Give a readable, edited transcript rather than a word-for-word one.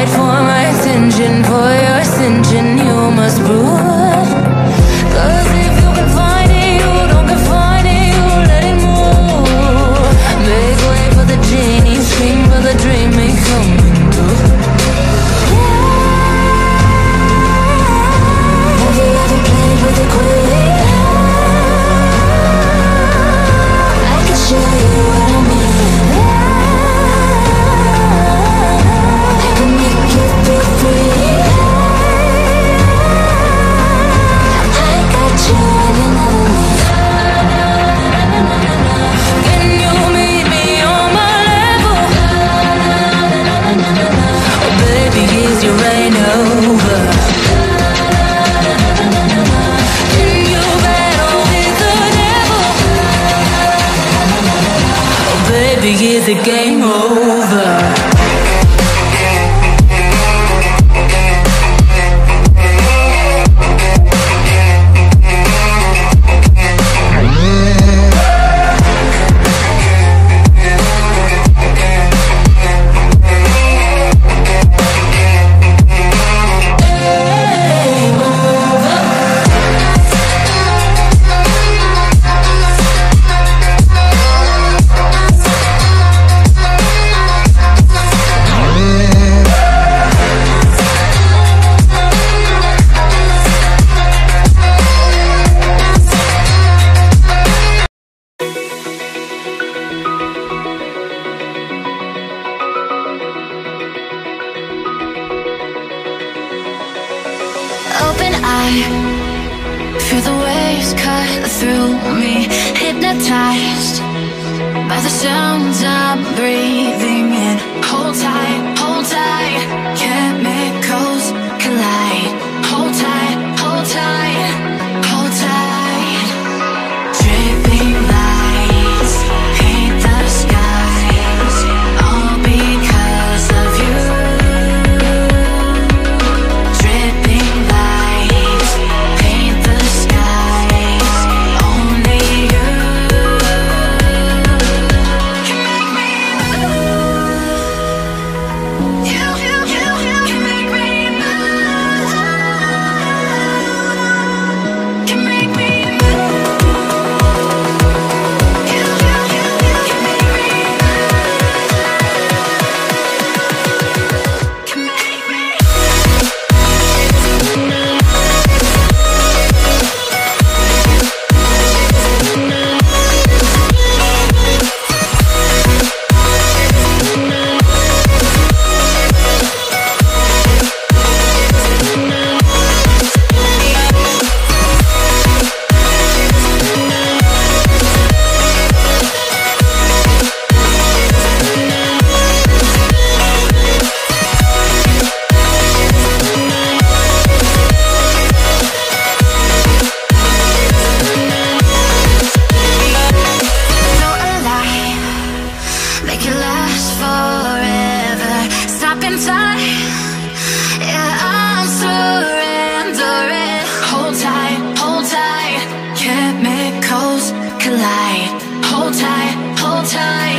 fight for my attention, for your ascension you must prove. 'Cause if you can find it, you don't confine it, you let it move. Make way for the genie, scream for the dream, may coming through. Have you ever played with a queen? I can show you what I mean. I can make you feel free. I got you and you know me. Can you meet me on my level? Oh baby, is your rain over? Can you battle with the devil? Oh baby, is the game over? Open eye, feel the waves cut through me, hypnotized by the sounds I'm breathing in. Hold tight, chemicals collide. Hold tight, hold tight, hold tight. Dripping lights paint the skies, all because of you. Dripping lights paint the skies, only you can make me move. You can make me move. Can make me move. You can make me move. Can make me. So alive, make it last forever. Stop in time, yeah, I'm surrendering. Hold tight, chemicals collide. Hold tight,